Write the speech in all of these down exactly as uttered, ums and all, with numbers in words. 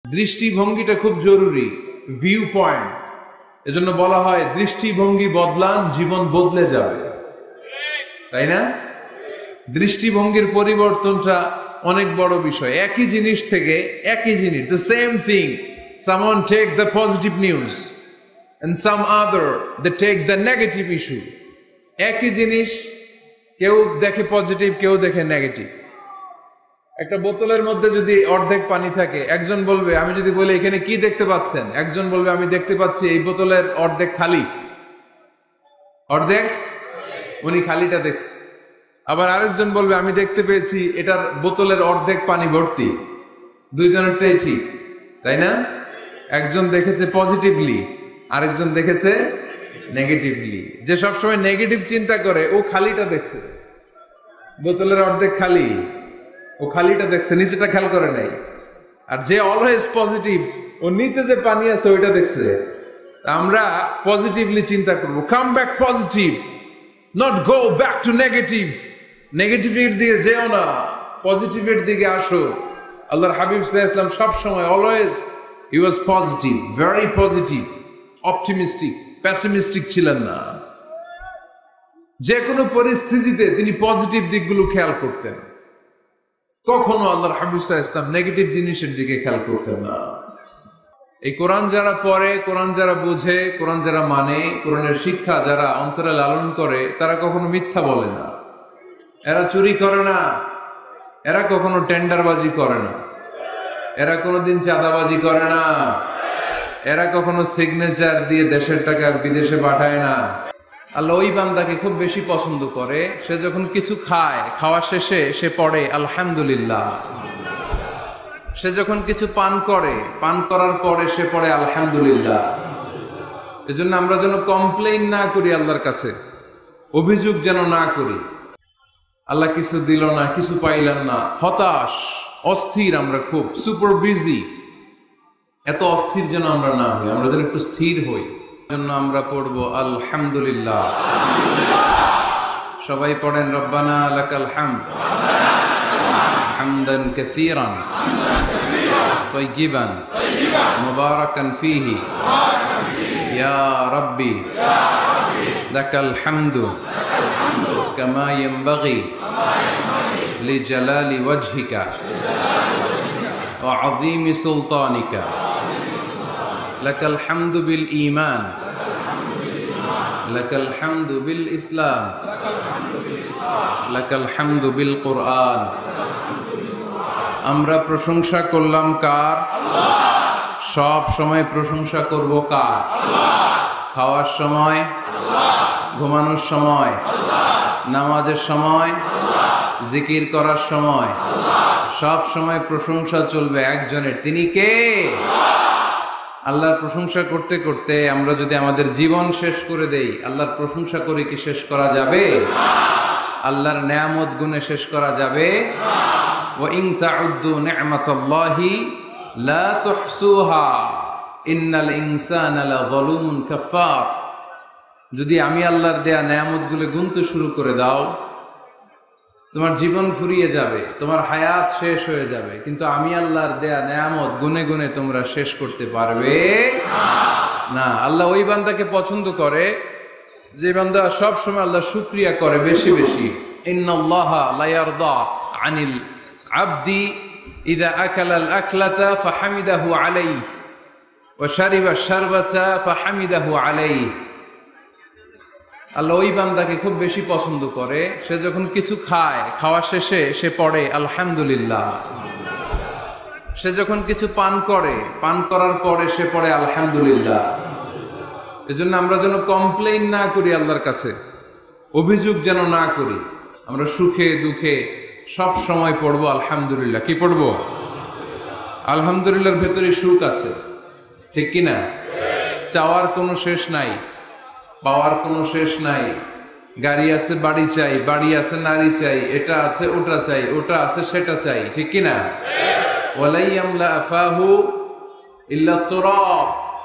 দৃষ্টিভঙ্গিটা খুব জরুরি, ভিউ পয়েন্টস। এজন্য বলা হয় দৃষ্টিভঙ্গি বদলান, জীবন বদলে যাবে, তাই না? দৃষ্টিভঙ্গির পরিবর্তনটা অনেক বড় বিষয়। একই জিনিস থেকে একই জিনিস, the same thing, someone take the positive news and some other they take the negative issue. একই জিনিস কেউ দেখে পজিটিভ, কেউ দেখে নেগেটিভ। একটা বোতলের মধ্যে যদি অর্ধেক পানি থাকে, একজন বলবে, আমি যদি বলি এখানে কি দেখতে পাচ্ছেন, একজন বলবে আমি দেখতে পাচ্ছি এই বোতলের অর্ধেক খালি, অর্ধেক উনি খালিটা দেখছে। আবার আরেকজন বলবে আমি দেখতে পেয়েছি এটার বোতলের অর্ধেক পানি ভর্তি। দুইজনেরটাই ঠিক, তাই না? একজন দেখেছে পজিটিভলি, আরেকজন দেখেছে নেগেটিভলি। যে সবসময় নেগেটিভ চিন্তা করে ও খালিটা দেখছে, বোতলের অর্ধেক খালি, ও খালিটা দেখছে, নিচেটা খেয়াল করে নাই। আর যে অলওয়েজ পজিটিভ, ও নিচে যে পানি আছে ওইটা দেখছে। আমরা পজিটিভলি চিন্তা করবো, come back positive, not go back to negative. নেগেটিভের দিকে যেও না, পজিটিভের দিকে আসো। আল্লাহর হাবিব সাল্লাল্লাহু আলাইহি ওয়াসাল্লাম সব সময় always he was positive, very positive, optimistic, pessimistic ছিলেন না। যে কোনো পরিস্থিতিতে তিনি পজিটিভ দিকগুলো খেয়াল করতেন। কখনো আল্লাহর হাবিব সাল্লাল্লাহু আলাইহি ওয়াসাল্লাম নেগেটিভ জিনিসের দিকে খেয়াল করতেন না। এই কোরআন যারা পড়ে, কোরআন যারা বুঝে, কোরআন যারা মানে, কোরআনের শিক্ষা যারা অন্তরে লালন করে, তারা কখনো মিথ্যা বলে না, এরা চুরি করে না, এরা কখনো টেন্ডারবাজি করে না, এরা কোনোদিন চাঁদাবাজি করে না, এরা কখনো সিগনেচার দিয়ে দেশের টাকা বিদেশে পাঠায় না। আল্লাহ ওই বান্দাকে খুব বেশি পছন্দ করে, সে যখন কিছু খায়, খাওয়া শেষে সে পড়ে আলহামদুলিল্লাহ। সে যখন কিছু পান করে, পান করার পরে সে পড়ে আলহামদুলিল্লাহ। এজন্য আমরা যেন কমপ্লেইন না করি আল্লাহর কাছে, অভিযোগ যেন না করি। আল্লাহ কিছু দিল না, কিছু পাইলাম না, হতাশ, অস্থির, আমরা খুব সুপার বিজি। এত অস্থির যেন আমরা না হই, আমরা যেন একটু স্থির হই। জন্য আমরা পড়বো আলহামদুলিল্লাহ। সবাই পড়েন রব্বানা লাকাল হামদ হামদান কাসীরান তাইয়িবান মুবারাকান ফীহি ইয়া রাব্বি লাকাল হামদু কামা ইয়ানবাগি লিজালালি ওয়াজহিকা ওয়া আযীমি সুলতানিকা। লাকাল হামদু বিল ঈমান, লাকাল হামদু বিল ইসলাম, লাকাল হামদু বিল কুরআন। আমরা প্রশংসা করলাম কার? সব সময় প্রশংসা করব কার? খাওয়ার সময়, ঘুমানোর সময়, নামাজের সময়, জিকির করার সময়, সব সময় প্রশংসা চলবে একজনের। তিনি কে? আল্লাহর প্রশংসা করতে করতে আমরা যদি আমাদের জীবন শেষ করে দেই, আল্লাহর প্রশংসা করে কি শেষ করা যাবে? আল্লাহর নেয়ামত গুণে শেষ করা যাবে? ওয়া ইন তাউদ্দু নি'মাতাল্লাহি লা তুহসুহা ইন্নাল ইনসানা লাযালুমুন কাফফার। যদি আমি আল্লাহর দেয়া নেয়ামতগুলো গুনতে শুরু করে দাও, তোমার জীবন ফুরিয়ে যাবে, তোমার হায়াত শেষ হয়ে যাবে, কিন্তু আমি আল্লাহর দেয়া নেয়ামত গুনে গুনে তোমরা শেষ করতে পারবে না। আল্লাহ ওই বান্দাকে পছন্দ করে যে বান্দা সব সময় আল্লাহ শুকরিয়া করে বেশি বেশি। ইন্নাল্লাহা লা ইয়ারদা আনিল আবদি ইযা আকালাল আকলাতা ফাহামিদাহু আলাইহি ওয়া শারিবা শারবাতা ফাহামিদাহু আলাইহি। আল্লাহ ওই বান্দাকে খুব বেশি পছন্দ করে, সে যখন কিছু খায়, খাওয়া শেষে সে পড়ে আলহামদুলিল্লাহ। সে যখন কিছু পান করে, পান করার পরে সে পড়ে আলহামদুলিল্লাহ। এজন্য আমরা যেন কমপ্লেইন না করি আল্লাহর কাছে, অভিযোগ যেন না করি। আমরা সুখে দুঃখে সব সময় পড়বো আলহামদুলিল্লাহ। কি পড়বো? আলহামদুলিল্লাহর ভেতরে সুখ আছে, ঠিক কিনা? চাওয়ার কোনো শেষ নাই, পাওয়ার কোনো শেষ নাই। গাড়ি আছে, বাড়ি চাই, বাড়ি আছে, নারী চাই, এটা আছে, ওটা চাই, ওটা আছে, সেটা চাই, ঠিক কিনা? ওয়ালা ইয়ামলা আফাহু ইল্লা তুরাব।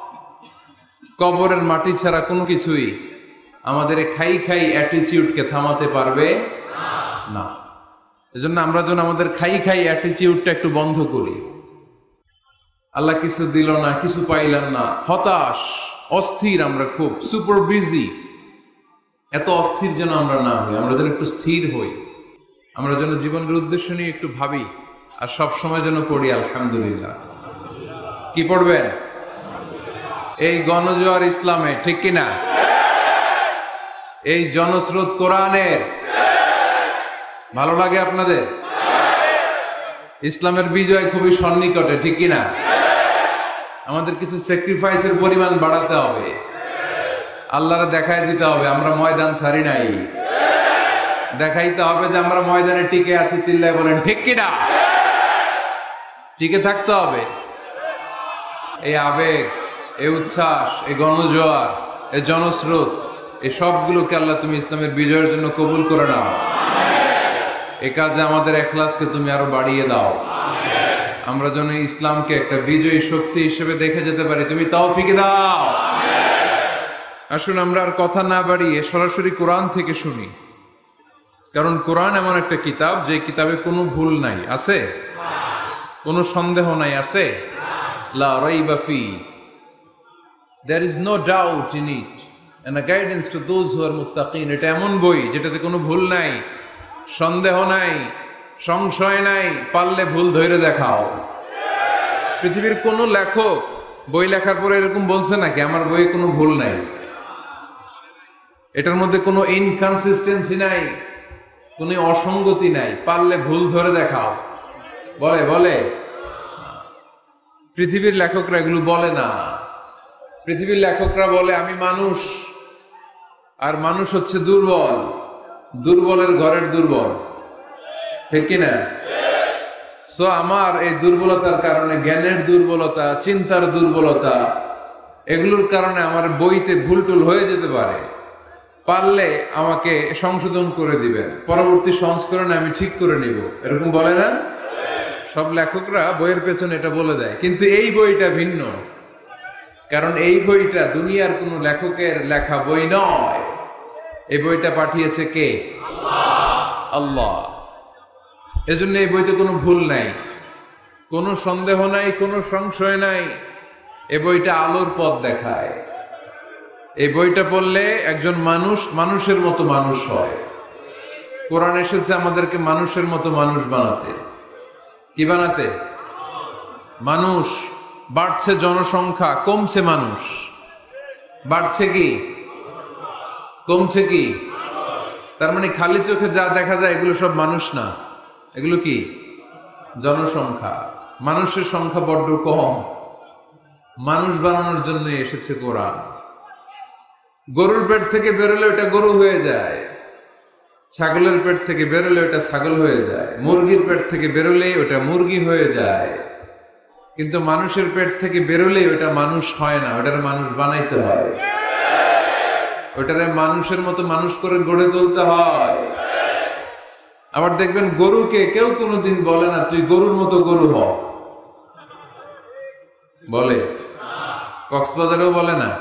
কবরের মাটি ছাড়া কোনো কিছুই আমাদের খাই খাই অ্যাটিটিউডকে থামাতে পারবে না। এজন্য আমরা যেন আমাদের খাই খাই অ্যাটিটিউডটা একটু বন্ধ করি। আল্লাহ কিছু দিল না, কিছু পাইলাম না, হতাশ, অস্থির, আমরা খুব সুপার বিজি। এত অস্থির যেন আমরা না হই, আমরা যেন একটু স্থির হই, আমরা যেন জীবনের উদ্দেশ্য নিয়ে একটু ভাবি, আর সব সময় যেন পড়ি আলহামদুলিল্লাহ। কি পড়বেন? এই গণজোয়ার ইসলামে, ঠিক কিনা? এই জনস্রোত কোরআনের। ভালো লাগে আপনাদের? ইসলামের বিজয় খুবই সন্নিকটে, ঠিক কিনা? আমাদের কিছু স্যাক্রিফাইসের পরিমাণ বাড়াতে হবে, আল্লাহরে দেখাই দিতে হবে আমরা ময়দান ছাড়ি নাই, দেখাইতে হবে যে আমরা ময়দানে টিকে আছি। চিল্লায় বলেন ঠিক কিনা? টিকে থাকতে হবে। এই আবেগ, এই উচ্ছ্বাস, এই গণজোয়ার, এই জনস্রোত, এই সবগুলোকে আল্লাহ তুমি ইসলামের বিজয়ের জন্য কবুল করে নাও। এ কাজে আমাদের ইখলাসকে তুমি আরো বাড়িয়ে দাও, আমরা যেন ইসলামকে একটা বিজয়ী শক্তি হিসেবে দেখে যেতে পারি, তুমি তৌফিক দাও। আসুন আমরা আর কথা না বাড়িয়ে সরাসরি কোরআন থেকে শুনি, কারণ কোরআন এমন একটা কিতাব যে কিতাবে কোনো ভুল নাই, আছে? কোনো সন্দেহ নাই, আছে? লা রাইবা ফি, there is no doubt in it and a guidance to those who are muttaqin। এটা এমন বই যেটাতে কোনো ভুল নাই, সন্দেহ নাই, সংশয় নাই, পারলে ভুল ধরে দেখাও। পৃথিবীর কোন লেখক বই লেখার পরে এরকম বলছে নাকি আমার বইয়ে কোনো ভুল নাই, এটার মধ্যে কোনো ইনকনসিস্টেন্সি নাই, কোনো অসঙ্গতি নাই, পারলে ভুল ধরে দেখাও? বলে বলে পৃথিবীর লেখকরা এগুলো বলে না। পৃথিবীর লেখকরা বলে আমি মানুষ, আর মানুষ হচ্ছে দুর্বল, দুর্বলের ঘরের দুর্বল, ঠিক কিনা? সো আমার এই দুর্বলতার কারণে, জ্ঞানের দুর্বলতা, চিন্তার দুর্বলতা, এগুলোর কারণে আমার বইতে ভুল টুল হয়ে যেতে পারে, পারলে আমাকে সংশোধন করে দিবেন, পরবর্তী সংস্করণে আমি ঠিক করে নিব, এরকম বলে না? সব লেখকরা বইয়ের পেছনে এটা বলে দেয়, কিন্তু এই বইটা ভিন্ন, কারণ এই বইটা দুনিয়ার কোনো লেখকের লেখা বই নয়। এই বইটা পাঠিয়েছে কে? আল্লাহ। এজন্য এই বইতে কোনো ভুল নাই, কোনো সন্দেহ নাই, কোনো সংশয় নাই। এই বইটা আলোর পথ দেখায়। এই বইটা পড়লে একজন মানুষ মানুষের মতো মানুষ হয়। কোরআন এসেছে আমাদেরকে মানুষের মতো মানুষ বানাতে। কি বানাতে? মানুষ। বাড়ছে জনসংখ্যা, কমছে মানুষ। বাড়ছে কি, কমছে কি? তার মানে খালি চোখে যা দেখা যায় এগুলো সব মানুষ না, এগুলো কি? জনসংখ্যা। মানুষের সংখ্যা বড্ড কম। মানুষ বানানোর জন্য এসেছে কোরআন। গরুর পেট থেকে বেরোলে ওটা গরু হয়ে যায়, ছাগলের পেট থেকে বেরোলে ওটা ছাগল হয়ে যায়, মুরগির পেট থেকে বেরোলে ওটা মুরগি হয়ে যায়, কিন্তু মানুষের পেট থেকে বেরোলে ওটা মানুষ হয় না, ওটারে মানুষ বানাইতে হয়, ওটারে মানুষের মতো মানুষ করে গড়ে তুলতে হয়। আবার দেখবেন গরুকে কেউ কোনোদিন বলে না তুই গরুর মতো গরু হ, বলে? কক্সবাজারেও বলে না।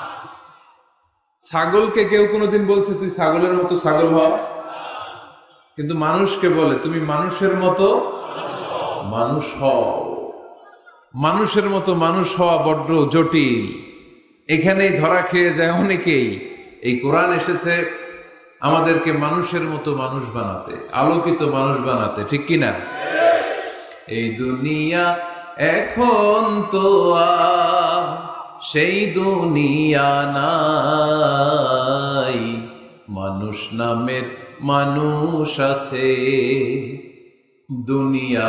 ছাগলকে কেউ কোনোদিন বলছে তুই ছাগলের মতো ছাগল হ? কিন্তু মানুষকে বলে তুমি মানুষের মতো মানুষ হও। মানুষের মতো মানুষ হওয়া বড্ড জটিল, এখানেই ধরা খেয়ে যায় অনেকেই। এই কোরআন এসেছে আমাদেরকে মানুষের মতো মানুষ বানাতে, আলোকিত মানুষ বানাতে, ঠিক কিনা? এই দুনিয়া এখন তো আর সেই দুনিয়া নাই, মানুষ নামের মানুষ আছে, দুনিয়া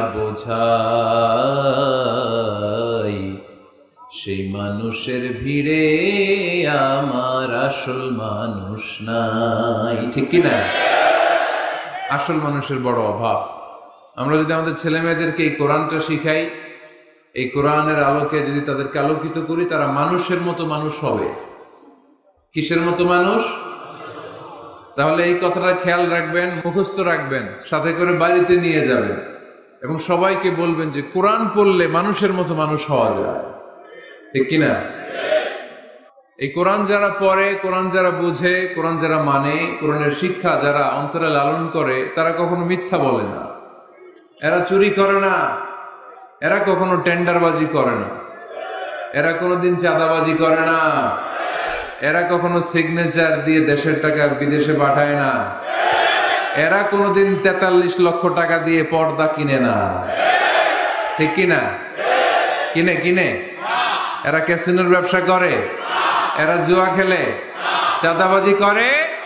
বোঝাই, সেই মানুষের ভিড়ে আমার আসল মানুষ নাই, ঠিক কিনা? আসল মানুষের বড় অভাব। আমরা যদি আমাদের ছেলে মেয়েদেরকে এই কোরআনটা শিখাই, এই কোরআনের আলোকে যদি তাদেরকে আলোকিত করি, তারা মানুষের মতো মানুষ হবে। কিসের মতো মানুষ? তাহলে এই কথাটা খেয়াল রাখবেন, মুখস্থ রাখবেন, সাথে করে বাড়িতে নিয়ে যাবেন এবং সবাইকে বলবেন যে কোরআন পড়লে মানুষের মতো মানুষ হওয়া যায়, ঠিক কিনা? এই কোরআন যারা পড়ে, কোরআন যারা বুঝে, কোরআন যারা মানে, কোরআনের শিক্ষা যারা অন্তরে লালন করে, তারা কখনো মিথ্যা বলে না, এরা চুরি করে না, এরা কখনো টেন্ডারবাজি করে না, এরা কোনোদিন চাঁদাবাজি করে না, এরা কখনো সিগনেচার দিয়ে দেশের টাকা বিদেশে পাঠায় না, এরা কোনোদিন তেতাল্লিশ লক্ষ টাকা দিয়ে পর্দা কিনে না, ঠিক কিনা? কিনে কিনে এরা ক্যাসিনোর ব্যবসা করে, এরা জুয়া খেলে, চাঁদাবাজি করে।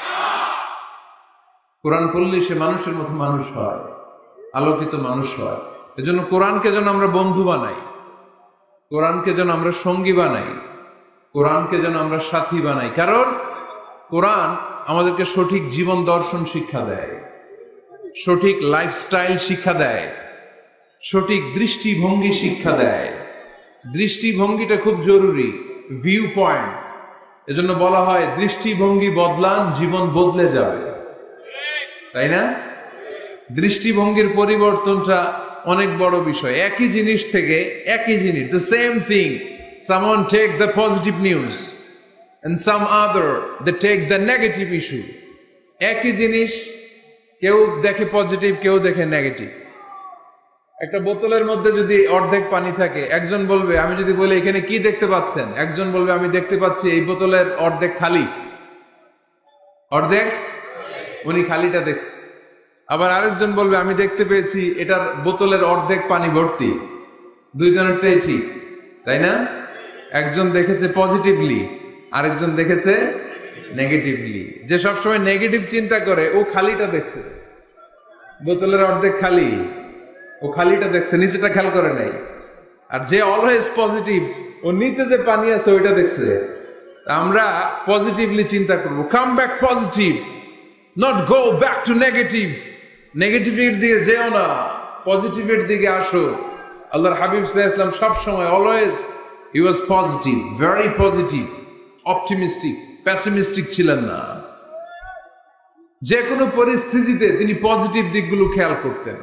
কোরআন পড়লে সে মানুষের মতো মানুষ হয়, আলোকিত মানুষ হয়। এজন্য কোরআনকে যেন আমরা বন্ধু বানাই, কোরআনকে যেন আমরা সঙ্গী বানাই, কোরআনকে যেন আমরা সাথী বানাই। কারণ কোরআন আমাদেরকে সঠিক জীবন দর্শন শিক্ষা দেয়, সঠিক লাইফস্টাইল শিক্ষা দেয়, সঠিক দৃষ্টিভঙ্গি শিক্ষা দেয়। দৃষ্টিভঙ্গিটা খুব জরুরি, ভিউ পয়েন্টস। এজন্য বলা হয় দৃষ্টিভঙ্গি বদলান, জীবন বদলে যাবে, তাই না? দৃষ্টিভঙ্গির পরিবর্তনটা অনেক বড় বিষয়। একই জিনিস থেকে একই জিনিস, the same thing, someone take the positive news and some other they take the negative issue. একই জিনিস কেউ দেখে পজিটিভ, কেউ দেখে নেগেটিভ। একটা বোতলের মধ্যে যদি অর্ধেক পানি থাকে, একজন বলবে, আমি যদি বলি এখানে কি দেখতে পাচ্ছেন, একজন বলবে আমি দেখতে পাচ্ছি এই বোতলের অর্ধেক খালি, অর্ধেক উনি খালিটা দেখছে। আবার আরেকজন বলবে আমি দেখতে পেয়েছি এটার বোতলের অর্ধেক পানি ভর্তি। দুইজনেরটাই ঠিক, তাই না? একজন দেখেছে পজিটিভলি, আরেকজন দেখেছে নেগেটিভলি। যে সবসময় নেগেটিভ চিন্তা করে ও খালিটা দেখছে, বোতলের অর্ধেক খালি, ও খালিটা দেখছে, নিচেটা খেয়াল করে নাই। আর যে অলওয়েজ পজিটিভ, ও নিচে যে পানি আছে ওইটা দেখছে। আমরা পজিটিভলি চিন্তা করবো, come back positive, not go back to negative. নেগেটিভের দিকে যেও না, পজিটিভের দিকে আসো। আল্লাহর হাবিব সাল্লাল্লাহু আলাইহি ওয়াসাল্লাম সব সময় always he was positive, very positive, optimistic, pessimistic ছিলেন না। যে কোনো পরিস্থিতিতে তিনি পজিটিভ দিকগুলো খেয়াল করতেন।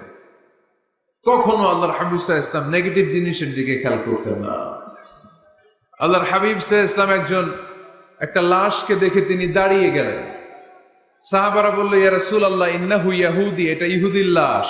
কখনো আল্লাহর হাবিব সাল্লাল্লাহু আলাইহি ওয়াসাল্লাম নেগেটিভ জিনিসের দিকে খেয়াল করতেন না। আল্লাহর হাবিব সাল্লাল্লাহু আলাইহি ওয়াসাল্লাম একজন একটা লাশকে দেখে তিনি দাঁড়িয়ে গেলেন। সাহাবারা বলল, ইয়া রাসূলুল্লাহ ইন্নাহু ইয়াহুদি, এটা ইহুদির লাশ।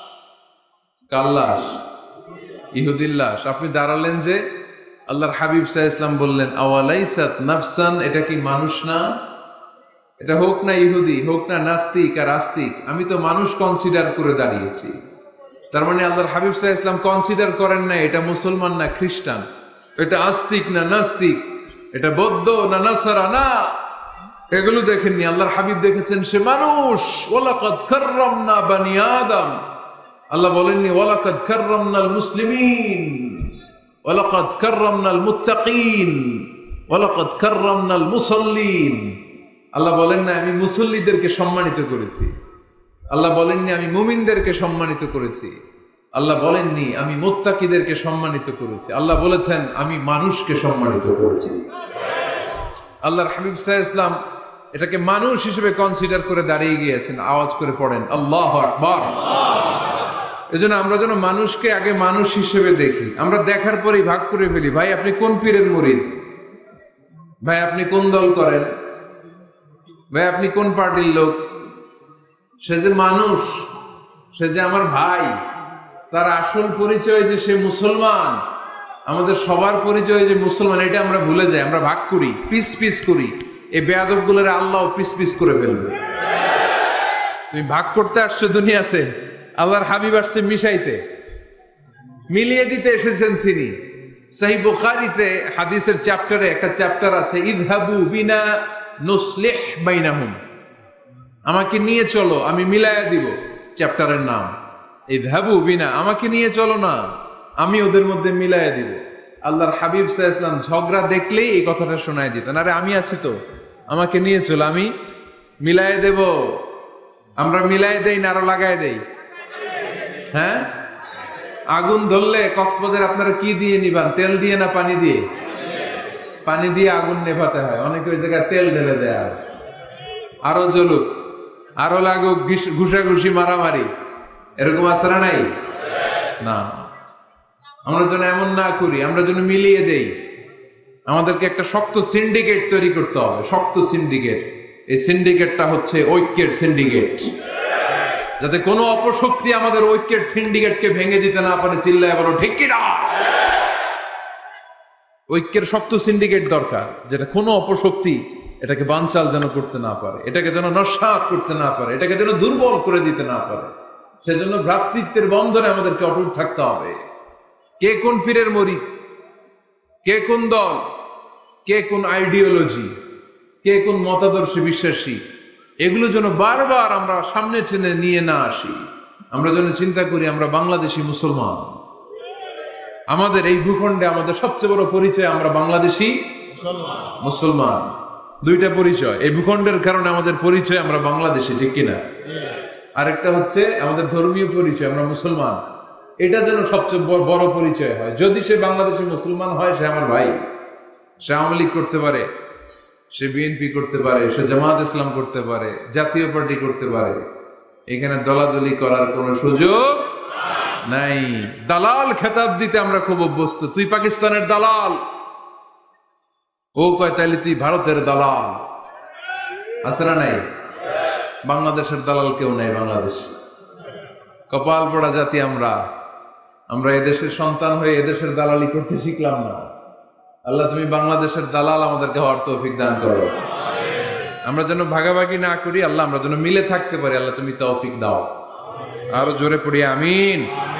কার লাশ? ইহুদির লাশ। আপনি দাঁড়ালেন যে? আল্লাহর হাবিব সাল্লাল্লাহু আলাইহি ওয়াসাল্লাম বললেন, আওয়ালাইসাত নাফসান, এটা কি মানুষ না? এটা হোক না ইহুদি, হোক না নাস্তিক আর আস্তিক, আমি তো মানুষ কনসিডার করে দাঁড়িয়েছি। তার মানে আল্লাহর হাবিব সাল্লাল্লাহু আলাইহি ওয়াসাল্লাম কনসিডার করেন না এটা মুসলমান না খ্রিস্টান, এটা আস্তিক না নাস্তিক, এটা বৌদ্ধ না নাসারা, না, এগুলো দেখেননি। আল্লাহর হাবিব দেখেছেন সে মানুষ। ওয়ালাকাদ কাররামনা বানি আদম, আল্লাহ বলেননি ওয়ালাকাদ কাররামনাল মুসলিমিন, ওয়ালাকাদ কাররামনাল মুত্তাকিন, ওয়ালাকাদ কাররামনাল মুসাল্লিন। আল্লাহ বলেন না আমি মুসল্লিদেরকে সম্মানিত করেছি, আল্লাহ বলেননি আমি মুমিনদেরকে সম্মানিত করেছি, আল্লাহ বলেননি আমি মুত্তাকিদেরকে সম্মানিত করেছি, আল্লাহ বলেছেন আমি মানুষকে সম্মানিত করেছি। আল্লাহর হাবিব সাল্লাল্লাহু আলাইহি ওয়াসাল্লাম এটাকে মানুষ হিসেবে কনসিডার করে দাঁড়িয়ে গিয়েছেন। আওয়াজ করে পড়েন আল্লাহু আকবার। এজন্য আমরা যেন মানুষকে আগে মানুষ হিসেবে দেখি। আমরা দেখার পরেই ভাগ করে ফেলি, ভাই আপনি কোন পীরের মুরিদ, ভাই আপনি কোন দল করেন, ভাই আপনি কোন পার্টির লোক। সে যে মানুষ, সে যে আমার ভাই, তার আসল পরিচয় যে সে মুসলমান। আমাদের সবার পরিচয় যে মুসলমান, এটা আমরা ভুলে যাই। আমরা ভাগ করি, পিস পিস করি। এই বেয়াদব গুলোরে আল্লাহ পিস পিস করে ফেলবে। তুমি ভাগ করতে আসছো দুনিয়াতে, আল্লাহর হাবিব আসছে মিশাইতে, মিলিয়ে দিতে এসেছেন তিনি। সহিহ বুখারীতে হাদিসের চ্যাপ্টারে একটা চ্যাপ্টার আছে, ইযহাবু বিনা নুসলিহ বাইনাহুম, আমাকে নিয়ে চলো আমি মিলায়া দিব। চ্যাপ্টারের নাম ইযহাবু বিনা, আমাকে নিয়ে চলো না আমি ওদের মধ্যে মিলায়া দিব। আল্লাহর হাবিব সাল্লাল্লাহু আলাইহি ওয়াসাল্লাম ঝগড়া দেখলেই এই কথাটা শোনায় দিতেন, আরে আমি আছি তো, আমাকে নিয়ে চলো আমি মিলায়া দেব। আমরা মিলায় দেই না আরো লাগায় দেই? হ্যাঁ, আগুন ধরলে কক্সবাজার আপনারা কি দিয়ে নিবান, তেল দিয়ে না পানি দিয়ে? পানি দিয়ে আগুন নেভাতে হয়। অনেকে ওই জায়গায় তেল ঢেলে দেয়, আর আরো জ্বলুক, আরো লাগুক, ঘুষাঘুষি মারামারি, এরকম আছে না নাই? না, আমরা যেন এমন না করি, আমরা যেন মিলিয়ে দেই। আমাদেরকে একটা শক্ত সিন্ডিকেট তৈরি করতে হবে, শক্ত সিন্ডিকেট। এই সিন্ডিকেটটা হচ্ছে ঐক্যের সিন্ডিকেট, যাতে কোনো অপশক্তি আমাদের ঐক্যের সিন্ডিকেটকে ভেঙে দিতে না পারে। চিল্লায় বলো ঠিক কি না? ঐক্যের শক্ত সিন্ডিকেট দরকার, যেটা কোনো অপশক্তি এটাকে বানচাল যেন করতে না পারে, এটাকে যেন নস্যাৎ করতে না পারে, এটাকে যেন দুর্বল করে দিতে না পারে। সেজন্য ভ্রাতৃত্বের বন্ধনে আমাদেরকে অটুট থাকতে হবে। কে কোন পীরের মরিদ, কে কোন দল, কে কোন আইডিওলজি, কে কোন মতাদর্শে বিশ্বাসী, এগুলো যেন বারবার আমরা সামনে টেনে নিয়ে না আসি। আমরা যেন চিন্তা করি আমরা বাংলাদেশি মুসলমান। আমাদের এই ভূখণ্ডে আমাদের সবচেয়ে বড় পরিচয় আমরা বাংলাদেশি মুসলমান। দুইটা পরিচয় এই ভূখণ্ডের কারণে আমাদের পরিচয় আমরা বাংলাদেশি, ঠিক কিনা? আরেকটা হচ্ছে আমাদের ধর্মীয় পরিচয়, আমরা মুসলমান। এটা যেন সবচেয়ে বড় পরিচয় হয়। যদি সে বাংলাদেশি মুসলমান হয়, সে আমার ভাই। সে আওয়ামী লীগ করতে পারে, সে বিএনপি করতে পারে, সে জামাত ইসলাম করতে পারে, জাতীয় পার্টি করতে পারে। এখানে দলাদলি করার কোন সুযোগ নাই। দালাল খেতাব দিতে আমরা খুব অভ্যস্ত। তুই পাকিস্তানের দালাল, ও কয় তাইলে তুই ভারতের দালাল। আছে না নাই? বাংলাদেশের দালাল কেউ নাই। বাংলাদেশ কপাল পোড়া জাতি আমরা। আমরা এদেশের সন্তান হয়ে এদেশের দালালি করতে শিখলাম না। আল্লাহ তুমি বাংলাদেশের দালাল আমাদেরকে হওয়ার তৌফিক দান করো। আমরা যেন ভাগাভাগি না করি আল্লাহ, আমরা যেন মিলে থাকতে পারি আল্লাহ তুমি তৌফিক দাও। আরো জোরে পড়ি আমিন।